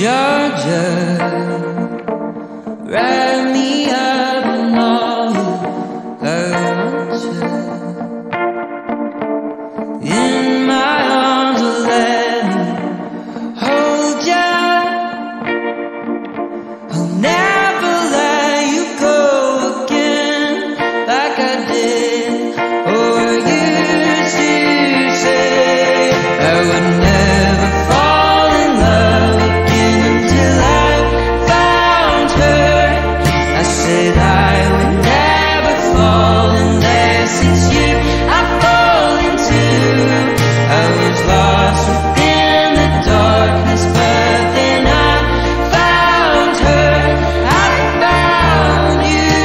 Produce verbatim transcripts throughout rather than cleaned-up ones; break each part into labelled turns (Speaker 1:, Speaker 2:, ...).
Speaker 1: Georgia, wrap me up in all I want you. In my arms, oh, let me hold you. I'll never let you go again like I did, or used to say. I would never fall in love again until I found her. I said I would never fall unless it's you I fall into. I was lost within the darkness, but then I found her. I found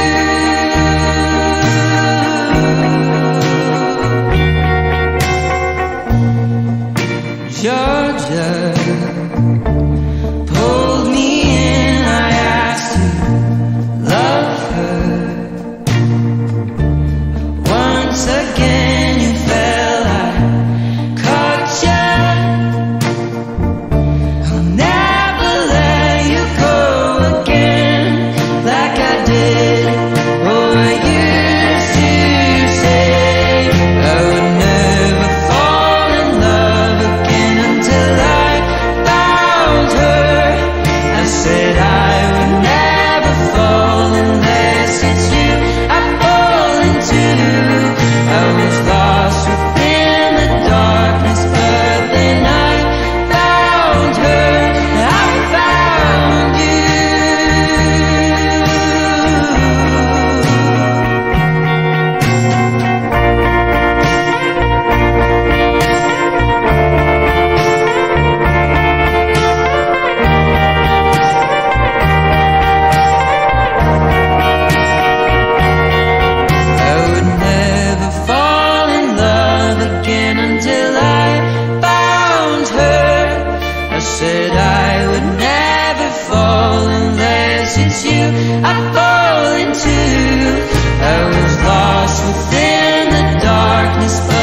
Speaker 1: you. Georgia pulled me in, I asked to love her. Once again you fell, I caught you. I'll never let you go again like I did, or I used to say. I would never fall in love again until I found her. I said I would never fall unless it's you I fall into. I was lost within the darkness, but then I found her. I found you. I would never fall in love again until I found her. I said I would never fall unless it's you I fall into. I was lost within the darkness, but